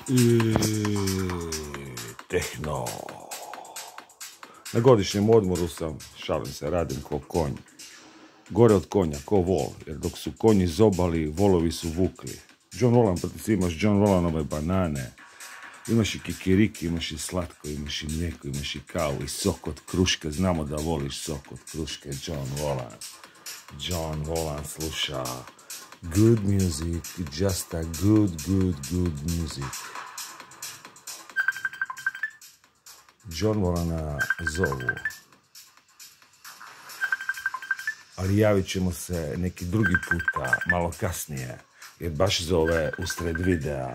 I tehno. Na godišnjem odmoru sam, šalim se, radim ko konj. Gore od konja, ko vol, jer dok su konji zobali, volovi su vukli. John Roland, pa ti imaš John Rolandove banane. Imaš i kikiriki, imaš i slatko, imaš i mlijeko, imaš i kavu i sok od kruške. Znamo da voliš sok od kruške, John Roland. John Roland sluša good music, just a good music. John Rolanda zovu. Ali javit ćemo se neki drugi puta, malo kasnije, jer baš zove usred videa.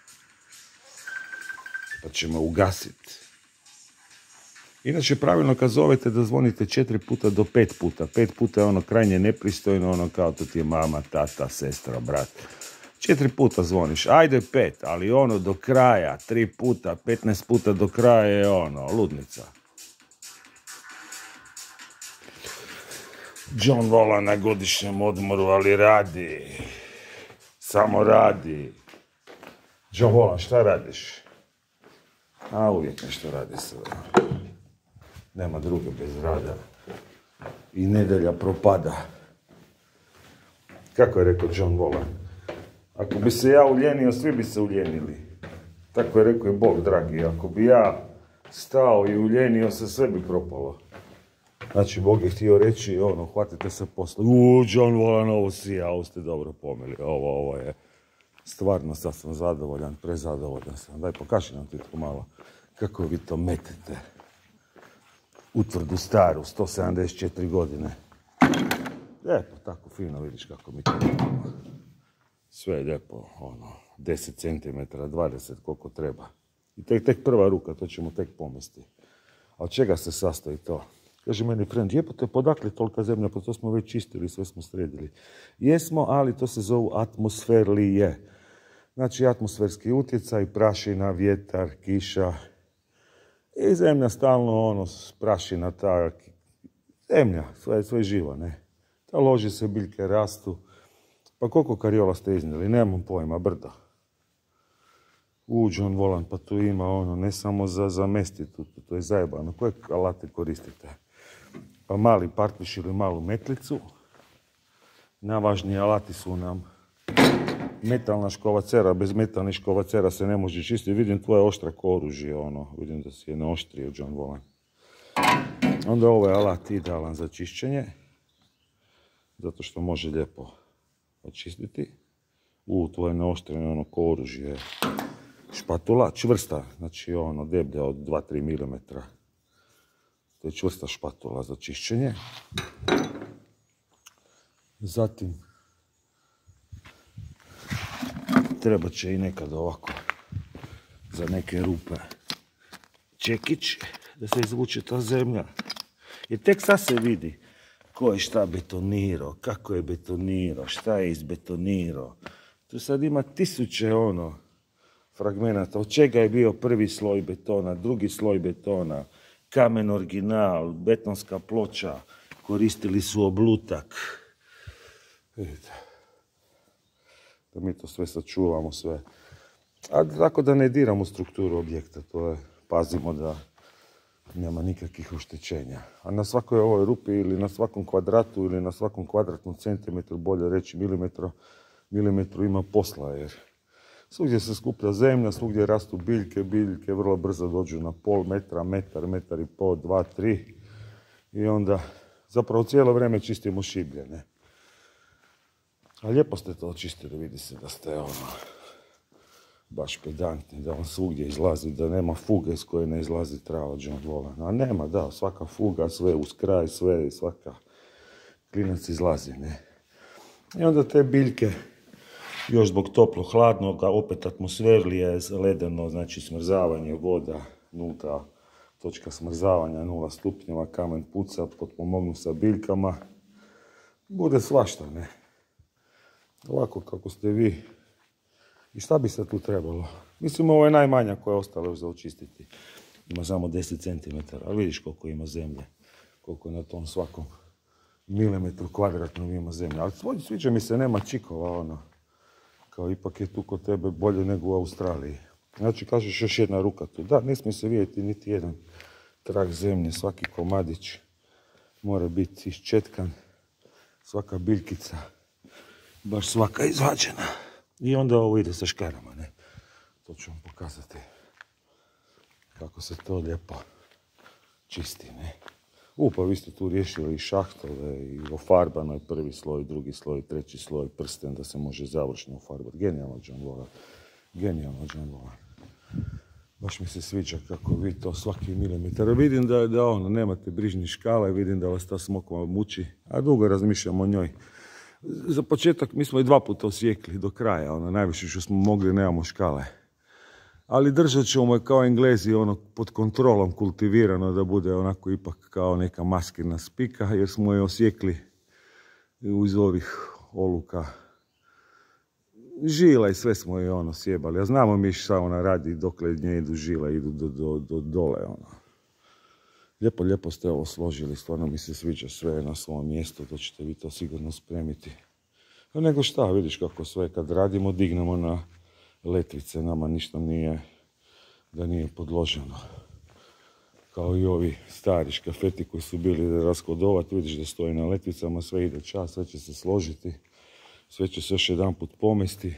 Pa ćemo ugasiti. Inače, pravilno kad zovete da zvonite 4 puta do 5 puta. 5 puta je ono krajnje nepristojno, ono kao to ti je mama, tata, sestra, brat. 4 puta zvoniš, ajde 5, ali ono do kraja, 3 puta, 15 puta do kraja je ono, ludnica. John Roland na godišnjem odmoru, ali radi. Samo radi. John Roland, šta radiš? A uvijek nešto radi sve. Nema druge bez rada. I nedjelja propada. Kako je rekao John Roland? Ako bi se ja uljenio, svi bi se uljenili. Tako je rekao i Bog, dragi. Ako bi ja stao i uljenio se, sve bi propalo. Znači, Bog je htio reći, ono, hvatite se posla. John Roland, ovo ovo ste dobro pomeli. Ovo je stvarno, sad sam zadovoljan, prezadovoljan sam. Daj, pokaži nam ti to malo. Kako vi to metete? Utvrdu staru, 174 godine. Lijepo, tako fino, vidiš kako mi to imamo. Sve je lijepo, ono, 10 cm, 20, koliko treba. I tek prva ruka, to ćemo tek pomesti. A od čega se sastoji to? Kaže meni friend, jebote, podakle tolika zemlja, pa to smo već čistili, sve smo sredili. Jesmo, ali to se zovu atmosferlije. Znači, atmosferski utjecaj, prašina, vjetar, kiša. I zemlja stalno, ono, prašina, ta zemlja, sve živo, ne. Ta loži se, biljke rastu. Pa koliko kariola ste iznijeli? Nemam pojma, brdo. John Roland, pa tu ima ono, ne samo za mesti, to je zajebano. Koje alate koristite? Pa mali partviš ili malu metlicu. Najvažniji alati su nam metalna škovacera. Bez metalnih škovacera se ne može čistiti. Vidim tvoje oštra ko oružje, ono. Vidim da si je naoštrio, John Roland. Onda ovaj alat idealan za čišćenje. Zato što može lijepo očistiti. Tvoje naoštreno ono ko oružje. Špatula, čvrsta, znači ono deblja od 2-3 mm. To je čvrsta špatula za čišćenje. Zatim treba će i nekad ovako za neke rupe čekić da se izvuče ta zemlja. Jer tek sad se vidi ko je šta betonirao, kako je betonirao, šta je izbetonirao. Tu sad ima tisuće fragmenata. Od čega je bio prvi sloj betona, drugi sloj betona, kamen original, betonska ploča, koristili su oblutak. Vidite. Da mi to sve sačuvamo, sve. A tako da ne diramo strukturu objekta, to je, pazimo da nema nikakvih oštećenja. A na svakoj ovoj rupi ili na svakom kvadratu ili na svakom kvadratnom centimetru, bolje reći milimetru ima posla, jer svugdje se skuplja zemlja, svugdje rastu biljke vrlo brzo dođu na pol metra, metar i pol, 2, 3. I onda zapravo cijelo vrijeme čistimo šiblje, ne? A lijepo ste to očistili, vidi se da ste baš pedantni, da vam svugdje izlazi, da nema fuge s koje ne izlazi trava, John Roland. A nema, da, svaka fuga, sve uz kraj, sve, svaka klinac izlazi, ne? I onda te biljke, još zbog toplo-hladnog, opet atmosferlije, ledeno, znači smrzavanje, voda, nulta točka smrzavanja, 0 stupnjeva, kamen puca, potpomognu sa biljkama. Bude svašta, ne? Ovako kako ste vi. I šta bi se tu trebalo? Mislim, ovo je najmanja koja je ostala još za očistiti. Ima samo 10 cm, ali vidiš koliko ima zemlje. Koliko na tom svakom milimetru kvadratnom ima zemlje. Ali sviđa mi se, nema čikova, kao ipak je tu kod tebe bolje nego u Australiji. Znači, kažeš još jedna ruka tu. Da, ne smije se vidjeti niti jedan trag zemlje. Svaki komadić mora biti iščetkan. Svaka biljkica, baš svaka izvađena. I onda ovo ide sa škarama, ne. To ću vam pokazati kako se to lijepo čisti, ne. Pa vi ste tu riješili i šahtove, i ofarbano je prvi sloj, drugi sloj, treći sloj, prsten da se može završno ofarbati. Genijalno, John Bolan. Genijalno, John Bolan. Baš mi se sviđa kako vi to svaki milimetar. Vidim da nemate brižni škale, vidim da vas ta smokva muči, a dugo razmišljam o njoj. Za početak mi smo i 2 puta osjekli do kraja, najviše što smo mogli, nemamo škale. Ali držat ćemo je kao Englezi, pod kontrolom kultivirano, da bude onako ipak kao neka maskirna spika, jer smo je osjekli iz ovih oluka. Žila i sve smo je sjebali. A znamo mi šta ona radi dokle nje idu žila, idu do dole. Lijepo ste ovo složili, stvarno mi se sviđa, sve na svom mjestu, to ćete vi to sigurno spremiti. A nego šta, vidiš kako sve kad radimo, dignemo na letvice, nama ništa nije podloženo. Kao i ovi stari škafeti koji su bili raskodovati, vidiš da stoji na letvicama, sve ide čas, sve će se složiti, sve će se još jedan put pomesti.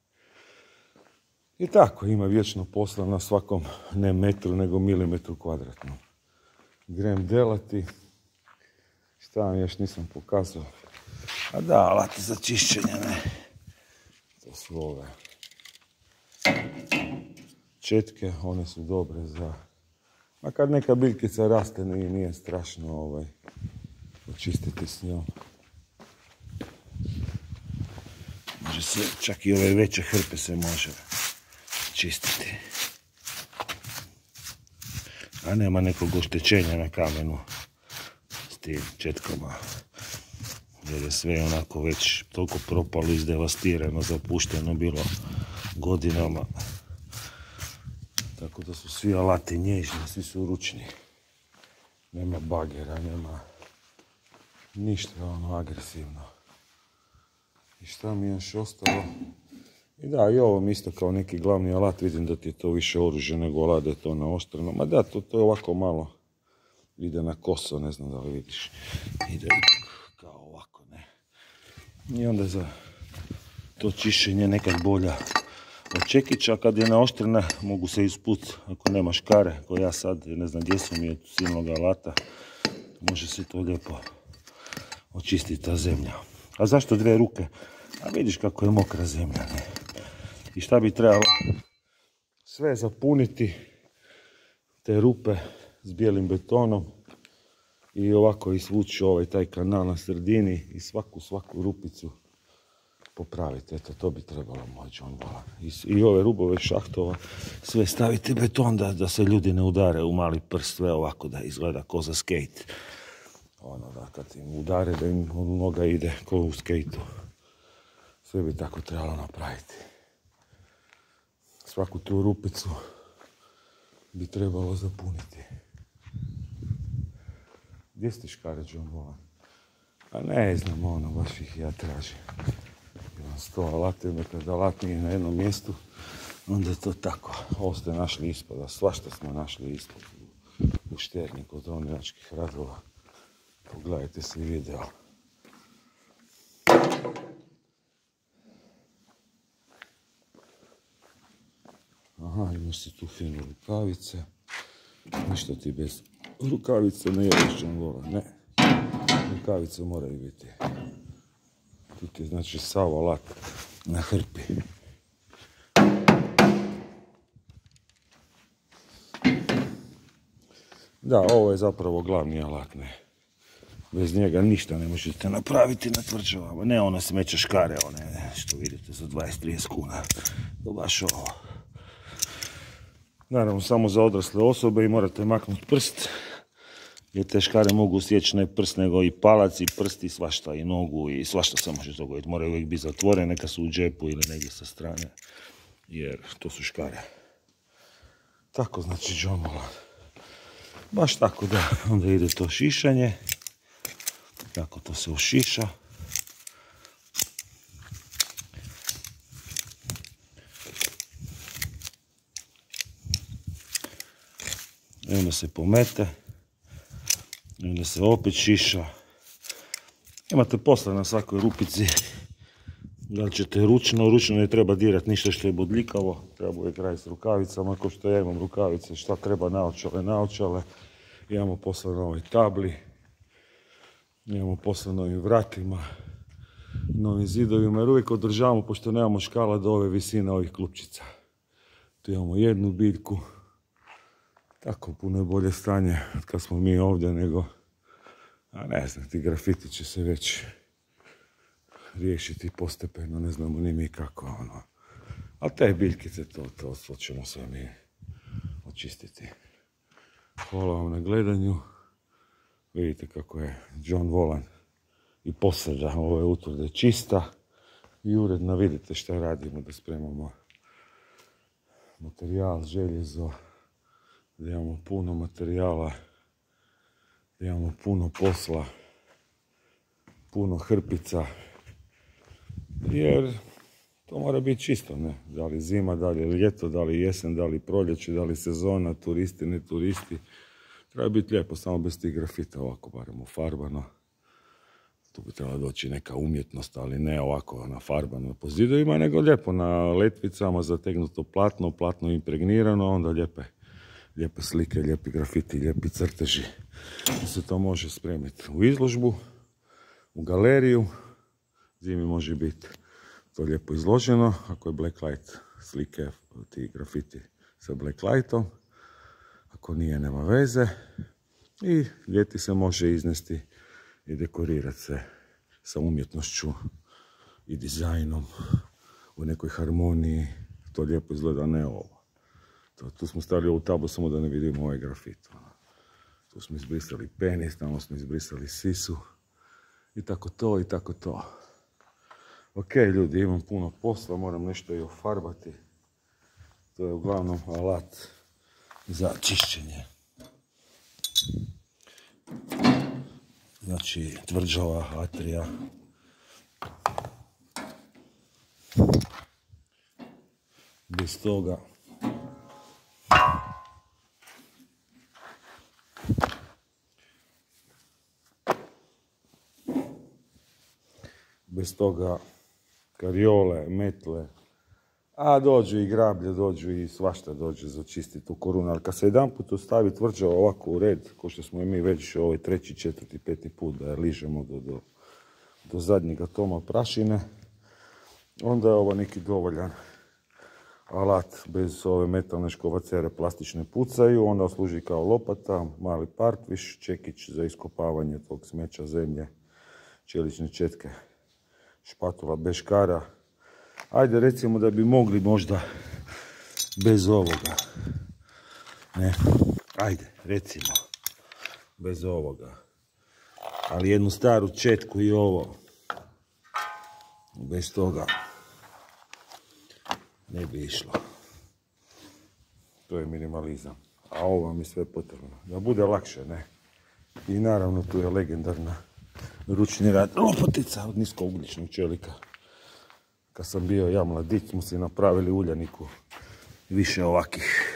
I tako, ima vječno posla na svakom, ne metru, nego milimetru kvadratnom. Grem delati, šta vam još nisam pokazao. A da, alati za čišćenje, ne. To su ove četke, one su dobre za... A kad neka biljkica raste, nije strašno očistiti s njom. Može se, čak i ove veće hrpe se može čistiti. A nema nekog oštećenja na kamenu s tim četkama. Jer je sve onako već toliko propalo, izdevastirano, zapušteno bilo godinama. Tako da su svi alati nježni, svi su ručni. Nema bagera, nema ništa agresivno. I šta mi je još ostalo? I da, i ovo mi isto kao neki glavni alat, vidim da ti je to više oružje nego alat, da je to naoštreno. Ma da, to je ovako malo, ide na koso, ne znam da li vidiš. Ide kao ovako, ne. I onda za to čišćenje nekad bolja od čekića. Kad je naoštrena, mogu se isput, ako nema škare, ko ja sad, ne znam gdje su mi od silnog alata, može se to lijepo očistiti ta zemlja. A zašto 2 ruke? A vidiš kako je mokra zemlja, ne? I šta bi trebalo? Sve zapuniti, te rupe s bijelim betonom i ovako izvući taj kanal na sredini i svaku rupicu popraviti. Eto, to bi trebalo moj John Bolan. I ove rubove šahtova, sve staviti beton da se ljudi ne udare u mali prst, sve ovako da izgleda ko za skejt. Da kad im udare da im noga ide ko u skejtu. Sve bi tako trebalo napraviti. Svaku tu rupicu bi trebalo zapuniti. Gdje ste škare, John Bolan? A ne znam, baš ih ja tražim. Imam 100 alata, kad alat nije na jednom mjestu, onda je to tako. Ovo ste našli ispada, svašta smo našli ispod u Šterniku od Ronjačkih radova. Pogledajte si video. Aha, imaš si tu finu rukavice. Ništa ti bez rukavice ne jedeš, John Bolan, ne. Rukavice moraju biti. Tu ti je znači sav alat na hrpi. Da, ovo je zapravo glavni alat, ne. Bez njega ništa ne možete napraviti na tvrđavama. Ne one smeće škare, one što vidite za 20-30 kuna. To baš ovo. Naravno, samo za odrasle osobe i morate maknuti prst. Jer te škare mogu sjeći ne prst, nego i palac, i prst, i svašta, i nogu, i svašta se može dogoditi. Moraju uvijek biti zatvorene, neka su u džepu ili negdje sa strane. Jer to su škare. Tako znači John Bolan. Baš tako da, onda ide to šišanje. Tako to se ušiša. I onda se pomete. I onda se opet šiša. Imate posla na svakoj rupici. Da li ćete ručno ne treba dirati ništa što je bodljikavo. Treba je kraj s rukavicama, kao što ja imam rukavice. Šta treba naočale. Imamo posla na ovoj tabli. Imamo posla na ovim vratima. Na ovim zidovima. Jer uvijek održavamo, pošto nemamo škala do ove visine ovih klupčica. Tu imamo jednu biljku. Tako puno je bolje stanje kad smo mi ovdje nego... A ne znam, ti grafiti će se već riješiti postepeno, ne znamo ni mi kako, ono. A te biljkice, to ćemo sve mi očistiti. Hvala vam na gledanju. Vidite kako je John volan i posada ove utvrde čista i uredno. Vidite šta radimo, da spremamo materijal, željezo, da imamo puno materijala, da imamo puno posla, puno hrpica, jer to mora biti čisto, ne? Da li zima, da li ljeto, da li jesen, da li proljeće, da li sezona, turisti, ne turisti. Treba biti lijepo, samo bez tih grafita, ovako barem ufarbano. Tu bi trebala doći neka umjetnost, ali ne ovako nafarbano po zidovima, nego lijepo na letvicama, zategnuto platno impregnirano, onda lijepe slike, lijepi grafiti, lijepi crteži. Da se to može spremiti u izložbu, u galeriju. Zimi može biti to lijepo izloženo, ako je blacklight slike, ti grafiti sa blacklightom. Ako nije, nema veze. I ljeti se može iznesti i dekorirati se sa umjetnošću i dizajnom u nekoj harmoniji. To lijepo izgleda, ne ovo. Tu smo stavili ovu tablu samo da ne vidimo ovaj grafit. Tu smo izbrisali penis, tamo smo izbrisali sisu. I tako to. Ok, ljudi, imam puno posla, moram nešto i ofarbati. To je uglavnom alat za čišćenje. Znači, tvrđava, atrija. Bez toga karijole, metle, a dođu i grablje, dođu i svašta dođe za čistiti tu korunu. Ali kad se jedanput ostavi tvrđava ovako u red, ko što smo i mi već ovaj 3., 4., 5. put da je ližemo do zadnjega toma prašine, onda je ovo neki dovoljan alat. Bez ove metalne škovacere plastične pucaju, onda služi kao lopata, mali partviš, čekić za iskopavanje tog smeća zemlje, čelične četke, špatula bez škara. Ajde, recimo da bi mogli možda bez ovoga. Ne, ajde, recimo bez ovoga. Ali jednu staru četku i ovo. Bez toga ne bi išlo. To je minimalizam. A ovo vam je sve potrebno. Da bude lakše, ne. I naravno tu je legendarna ručni rad lopatica od niskougljičnog čelika. Kad sam bio ja mladić, smo si napravili u Uljaniku više ovakih.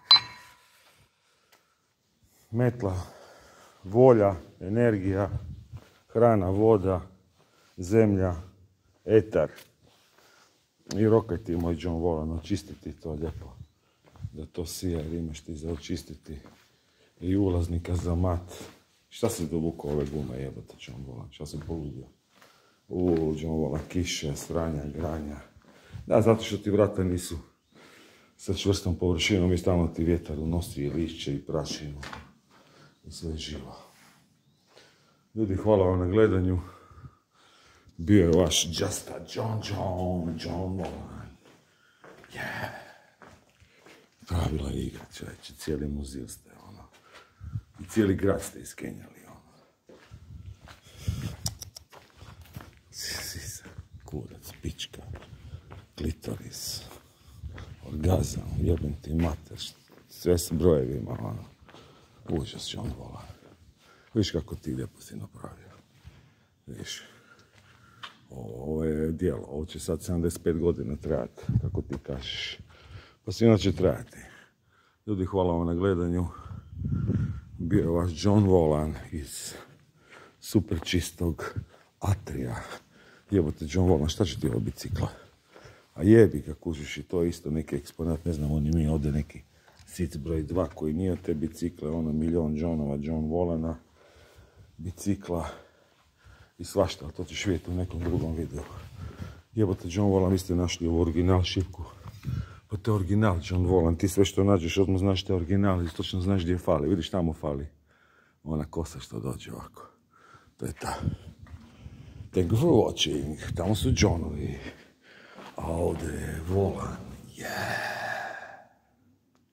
Metla, volja, energija, hrana, voda, zemlja, etar. I rokaj ti, moj John volan, očistiti to lijepo. Da to sija, jer imaš ti za očistiti i ulaznika za mat. Šta si dovukao ove gume, jebate, John volan? Šta sam poludio? John volan, kiše, sranja, granja. Da, zato što ti vrata nisu sa čvrstom površinom i stalno ti vjetar unosi i lišće i prašinu i sve živo. Ljudi, hvala vam na gledanju. Bio je vaš Just a John volan. Yeah. Pravila igra, čovječe, cijeli muzil ste, ono. I cijeli grad ste iskenjali, ono. Sisa, kurac, pička, klitoris, orgazam, jebem ti mater, sve s brojevima, ono. Užas, John volan. Viš kako ti lijepo si napravio. Viš. Ovo je djelo, ovo će sad 75 godina trajati, kako ti kažeš. Pa se inače trajati. Ljudi, hvala vam na gledanju. bio je vaš John Volan iz super čistog Atrija. Jebote, John Volan, šta će ti ovo bicikla? A jebi ga, kužiš, i to je isto neki eksponat, ne znamo ni mi ovdje neki sic broj 2 koji nije od te bicikle, ono milion Johnova, John Volana, bicikla i svašta, ali to ćeš vidjeti u nekom drugom videu. Jebote, John Volan, vi ste našli u original šipku. Pa to je original John Volan, ti sve što nađeš odmah znaš što je original i točno znaš gdje fali, vidiš tamo fali. Ona kosa što dođe ovako. To je ta. Thank you for watching. Tamo su Johnovi. A ovdje je Volan. Yeah.